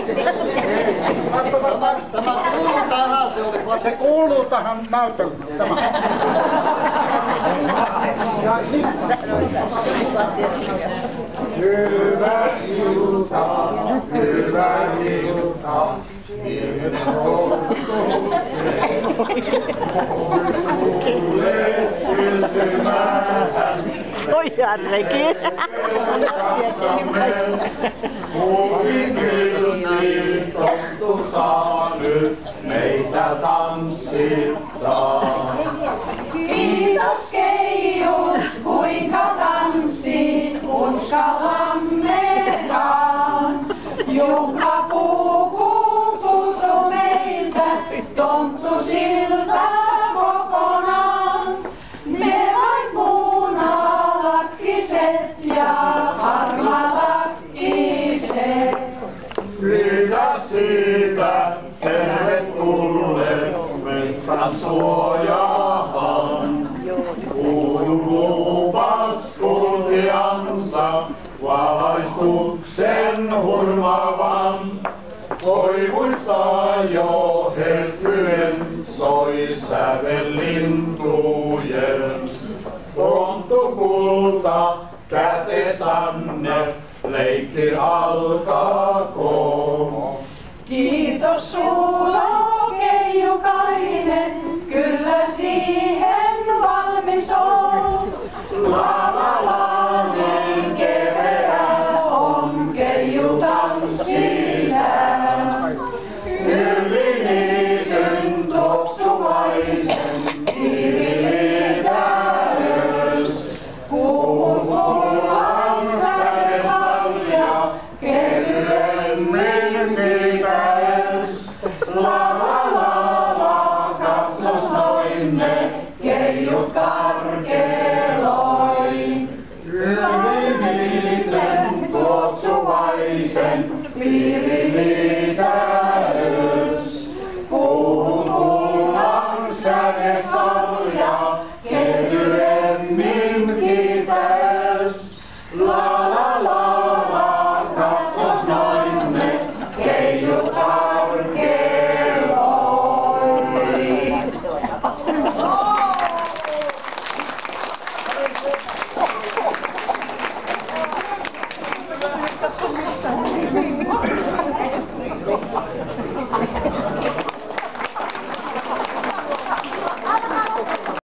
Tämä kuuluu tähän, se kuuluu tähän näytelmään. Hyvää iltaa, hyvää iltaa. Oi Jarrekin. Tonttu saa nyt meitä tanssittaa. Kiitos Keiju, kuinka tanssit, uskallammekaan. Juhlapuu kuuluu meiltä, tonttu siltä kokonaan. Me vain punalakkiset ja harmalakkiset. Kiitos siitä, tervetulleet metsän suojaan. Kuulu luupas kunniansa, valaistuksen hurmaavan. Koivuissa jo hehkyen soi sävellintujen. Tonttu kulta kätesänne, leikki alkakoon. Kiitos sulla, Keijukainen, kyllä siihen valmis on. La la la, niin keveä on Keiju tanssitää. Yli niityn tuoksuvaisen piiriletään ylös. Kuullaan sädesalja, kevyemmin niitäes. La la la la, katsos noin ne keijut karkeloi. Yli niityn tuoksuvaisen piiriletään ylös. Kuullaan sädesalja, kevyemmin kiitäes. La